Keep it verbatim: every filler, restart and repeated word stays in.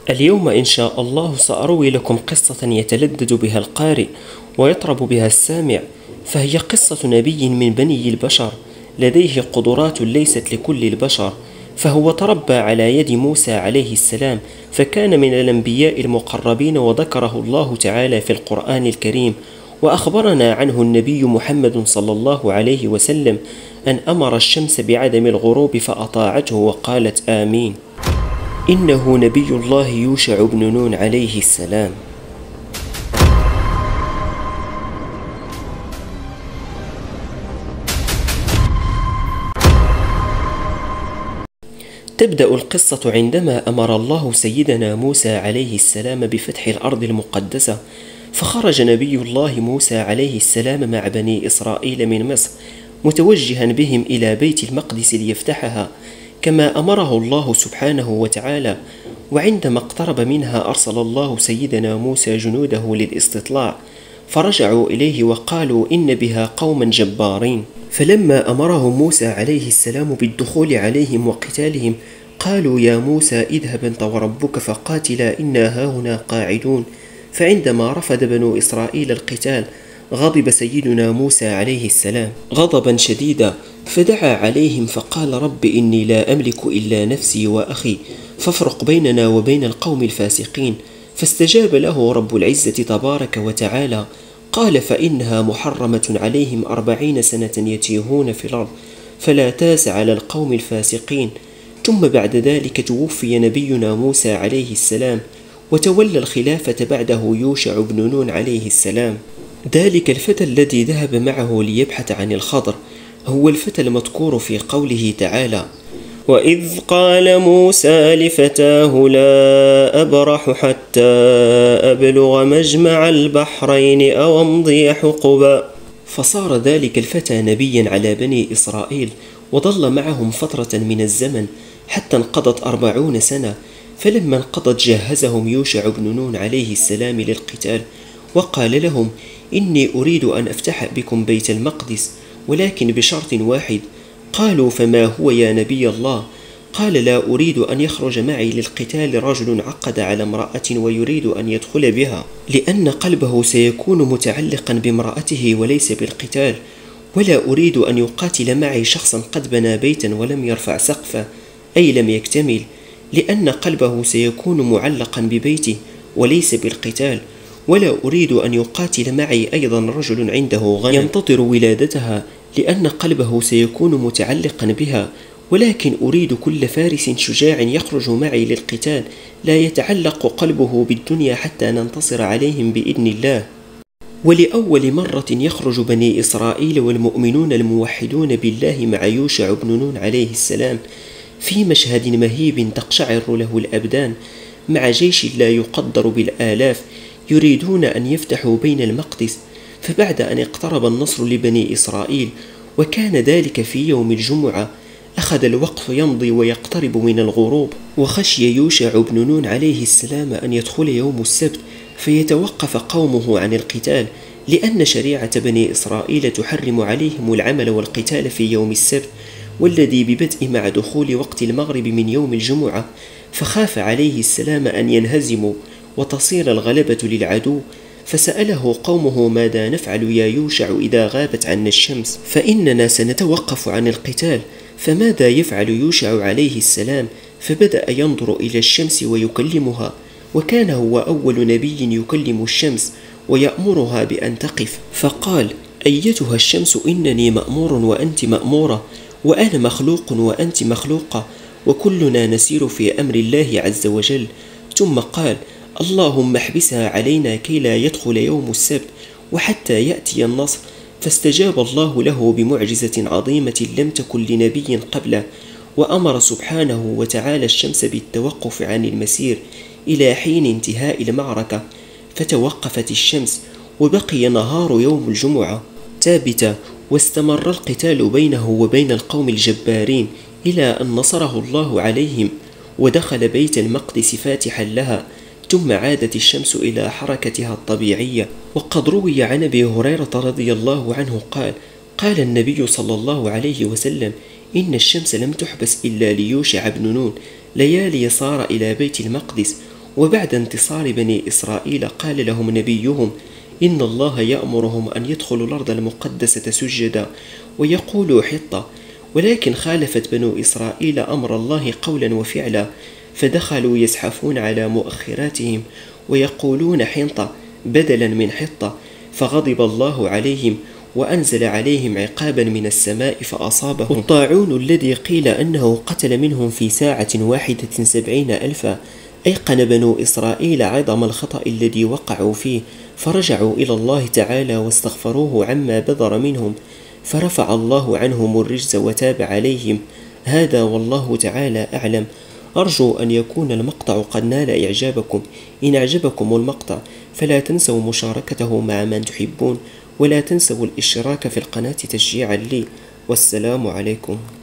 اليوم إن شاء الله سأروي لكم قصة يتلذذ بها القارئ ويطرب بها السامع، فهي قصة نبي من بني البشر لديه قدرات ليست لكل البشر، فهو تربى على يد موسى عليه السلام، فكان من الأنبياء المقربين وذكره الله تعالى في القرآن الكريم. وأخبرنا عنه النبي محمد صلى الله عليه وسلم أن أمر الشمس بعدم الغروب فأطاعته وقالت آمين. إنه نبي الله يوشع بن نون عليه السلام. تبدأ القصة عندما أمر الله سيدنا موسى عليه السلام بفتح الأرض المقدسة، فخرج نبي الله موسى عليه السلام مع بني إسرائيل من مصر متوجها بهم إلى بيت المقدس ليفتحها كما أمره الله سبحانه وتعالى. وعندما اقترب منها أرسل الله سيدنا موسى جنوده للاستطلاع، فرجعوا إليه وقالوا إن بها قوما جبارين. فلما أمرهم موسى عليه السلام بالدخول عليهم وقتالهم قالوا يا موسى اذهب أنت وربك فقاتلا إنا هاهنا قاعدون. فعندما رفض بنو إسرائيل القتال غضب سيدنا موسى عليه السلام غضبا شديدا، فدعا عليهم فقال رب إني لا أملك إلا نفسي وأخي فافرق بيننا وبين القوم الفاسقين. فاستجاب له رب العزة تبارك وتعالى قال فإنها محرمة عليهم أربعين سنة يتيهون في الأرض فلا تاس على القوم الفاسقين. ثم بعد ذلك توفي نبينا موسى عليه السلام وتولى الخلافة بعده يوشع بن نون عليه السلام. ذلك الفتى الذي ذهب معه ليبحث عن الخضر هو الفتى المذكور في قوله تعالى وإذ قال موسى لفتاه لا أبرح حتى أبلغ مجمع البحرين أو أمضي حقبا. فصار ذلك الفتى نبيا على بني إسرائيل وظل معهم فترة من الزمن حتى انقضت أربعون سنة. فلما انقضت جهزهم يوشع بن نون عليه السلام للقتال وقال لهم إني أريد أن أفتح بكم بيت المقدس ولكن بشرط واحد. قالوا فما هو يا نبي الله؟ قال لا أريد أن يخرج معي للقتال رجل عقد على امرأة ويريد أن يدخل بها، لأن قلبه سيكون متعلقا بامرأته وليس بالقتال، ولا أريد أن يقاتل معي شخصا قد بنى بيتا ولم يرفع سقفا أي لم يكتمل، لأن قلبه سيكون معلقا ببيته وليس بالقتال. ولا أريد أن يقاتل معي أيضا رجل عنده غنم ينتظر ولادتها، لأن قلبه سيكون متعلقا بها، ولكن أريد كل فارس شجاع يخرج معي للقتال لا يتعلق قلبه بالدنيا حتى ننتصر عليهم بإذن الله. ولأول مرة يخرج بني إسرائيل والمؤمنون الموحدون بالله مع يوشع بن نون عليه السلام في مشهد مهيب تقشعر له الأبدان مع جيش لا يقدر بالآلاف يريدون أن يفتحوا بين المقدس. فبعد أن اقترب النصر لبني إسرائيل وكان ذلك في يوم الجمعة أخذ الوقت يمضي ويقترب من الغروب، وخشي يوشع بن نون عليه السلام أن يدخل يوم السبت فيتوقف قومه عن القتال، لأن شريعة بني إسرائيل تحرم عليهم العمل والقتال في يوم السبت والذي ببدء مع دخول وقت المغرب من يوم الجمعة. فخاف عليه السلام أن ينهزموا وتصير الغلبة للعدو، فسأله قومه ماذا نفعل يا يوشع إذا غابت عنا الشمس؟ فإننا سنتوقف عن القتال. فماذا يفعل يوشع عليه السلام؟ فبدأ ينظر إلى الشمس ويكلمها، وكان هو أول نبي يكلم الشمس ويأمرها بأن تقف. فقال أيتها الشمس إنني مأمور وأنت مأمورة، وأنا مخلوق وأنت مخلوقة، وكلنا نسير في أمر الله عز وجل. ثم قال اللهم احبسها علينا كي لا يدخل يوم السبت وحتى يأتي النصر. فاستجاب الله له بمعجزة عظيمة لم تكن لنبي قبله، وأمر سبحانه وتعالى الشمس بالتوقف عن المسير إلى حين انتهاء المعركة، فتوقفت الشمس وبقي نهار يوم الجمعة ثابتا، واستمر القتال بينه وبين القوم الجبارين إلى أن نصره الله عليهم ودخل بيت المقدس فاتحا لها. ثم عادت الشمس إلى حركتها الطبيعية. وقد روي عن أبي هريرة رضي الله عنه قال قال النبي صلى الله عليه وسلم إن الشمس لم تحبس إلا ليوشع بن نون ليالي صار إلى بيت المقدس وبعد انتصار بني إسرائيل قال لهم نبيهم إن الله يأمرهم أن يدخلوا الأرض المقدسة سجدا ويقولوا حطة، ولكن خالفت بنو إسرائيل أمر الله قولا وفعلا، فدخلوا يزحفون على مؤخراتهم ويقولون حنطة بدلا من حطة، فغضب الله عليهم وأنزل عليهم عقابا من السماء فأصابهم الطاعون الذي قيل أنه قتل منهم في ساعة واحدة سبعين ألفا. أيقن بنو إسرائيل عظم الخطأ الذي وقعوا فيه، فرجعوا إلى الله تعالى واستغفروه عما بذر منهم، فرفع الله عنهم الرجز وتاب عليهم. هذا والله تعالى أعلم. أرجو أن يكون المقطع قد نال إعجابكم. إن أعجبكم المقطع فلا تنسوا مشاركته مع من تحبون، ولا تنسوا الاشتراك في القناة تشجيعا لي، والسلام عليكم.